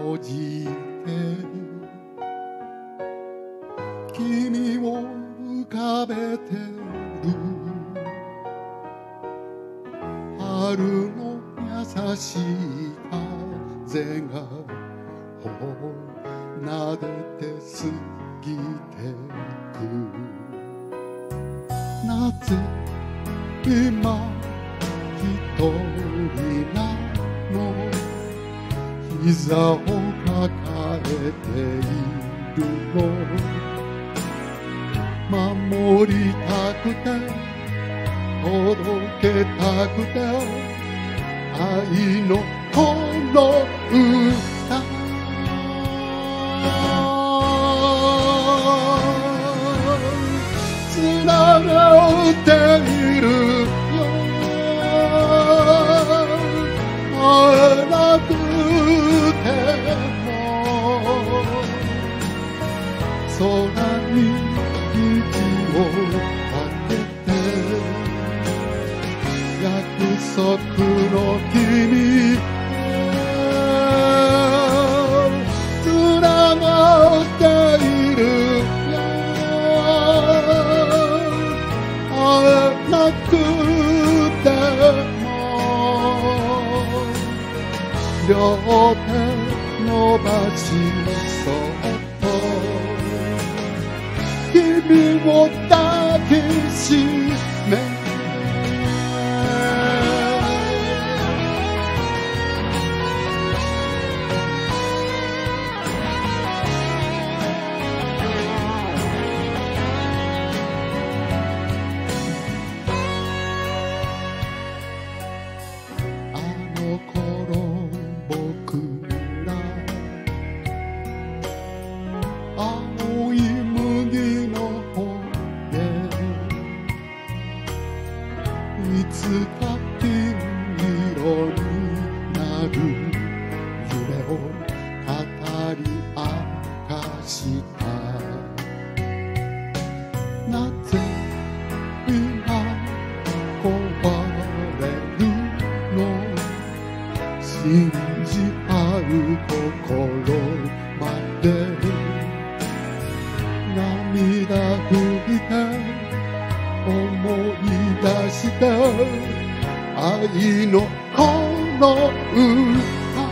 閉じて君を浮かべてる春の優しい風が頬を撫でて過ぎてくなぜ今一人なの膝を抱えているの守りたくて届けたくて愛のこの歌つながっているよ会えなくても空に虹をかけて約束の君つながっているよ会えなくても両手伸ばしそっと君を抱きしめ青い麦の骨いつか金色になる夢を語り明かしたなぜ今壊れるの信じ合う心まで涙拭いて思い出して愛のこの歌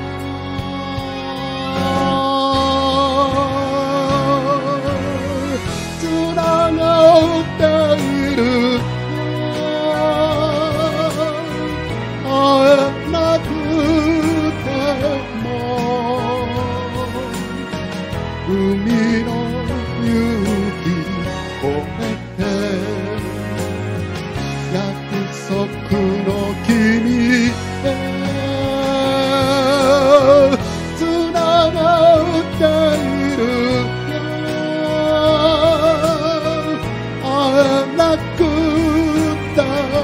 つながっている会えなくても海の勇気越えて約束の君へつながっているよ会えなくて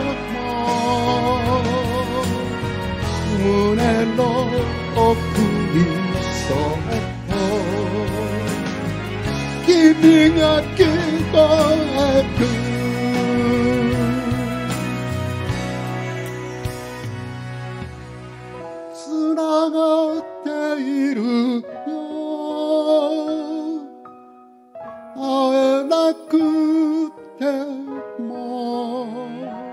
も胸の奥にそっと君が聞こえるつながっているよ会えなくても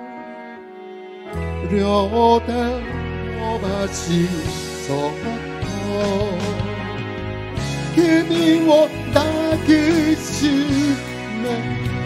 両手伸ばしそっと君を抱きしめ